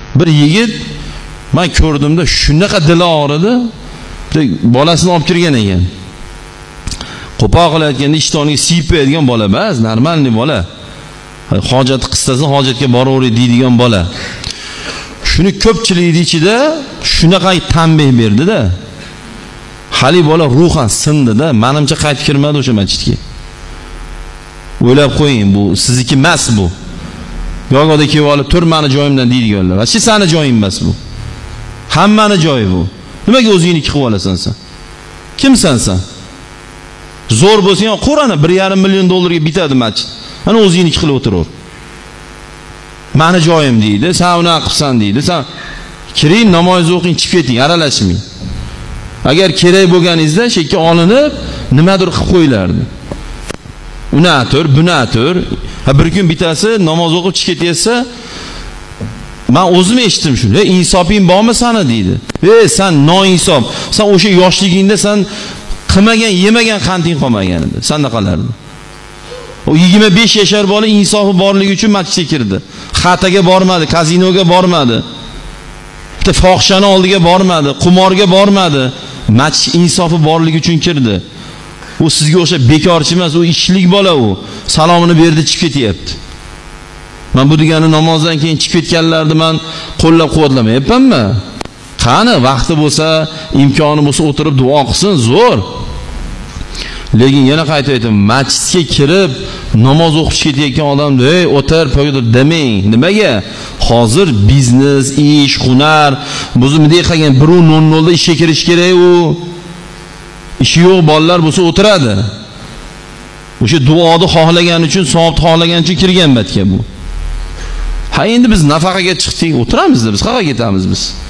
Bir yigit men ko'rdimda shunaqa dili og'ridi. Bolasini olib kirgan ekan. Qo'pol qilayotganda ishtoniga siypaydigan bola emas, normalniy bola. Hojat qistasi hojatga boraveradi deydigan bola. Shuni ko'pchilikning ichida shunaqa tanbeh berdi-da. Hali bola ruhan sindi-da, menimcha qaytib kirmadi o'sha masjidga. O'ylab qo'ying, bu sizniki emas bu. Yo'g'oda kelib olib, "Tur meni joyimdan" deydiganlar. Ashi seni joying emas bu. Hammani joyi bu. Nimaga o'zingniki qilib olasan sen? Kimsan sen? Zo'r bo'lsa-yu, Qur'oni 1,5 million dollarga bitadi masjid. Mana o'zingniki qilib o'tiraver. Meni joyim deydi, sen unaqa qilsan deydi. Sen kiring, namoz o'qing, chiqib keting, aralashmang. Agar kerak bo'lganingizda shekka olinib, nimadir qilib qo'yilardi. Unatur, bunatur. Bir kun bitasi namoz o'qib chiqib ketsa, men o'zim eshitdim shuni. Insofing bormi seni deydi. Sen noinsof. Sen o'sha yoshligingda sen qilmagan, yemagan qanting qolmagan edi. Senda qolardi. O 25 yashar bola insofi borligi uchun masjidga kirdi. Xataga bormadi, kazinoga bormadi. Bitta fohishani oldiga bormadi, qumorga bormadi. Masjid insofi borligi uchun kirdi. U sizga o'sha bekorchi emas, u ishlik bola u. Salomini berdi, chiqib ketyapti. Men bu degani namozdan keyin chiqib ketganlarni men qo'llab-quvvatlamayapmanmi? Qani vaqti bo'lsa, imkoni bo'lsa o'tirib duo qilsin, zo'r. Lekin yana qaytib aytaman, masjidga kirib namoz o'qib ketayotgan odamni, "Ey, o'tir, poyda" demang. Nimaga? Hozir biznes, ish, hunar, buzimdek qilgan 1:00 da ishga kirish kerak u. Ishi yo'q bolalar bo'lsa o'tiradi. O'sha duoni xohlagan uchun, savobni xohlagan uchun kirgan matga bu. Ha endi biz nafaqaga chiqdik, o'tiramiz-da, biz qayerga ketamiz biz?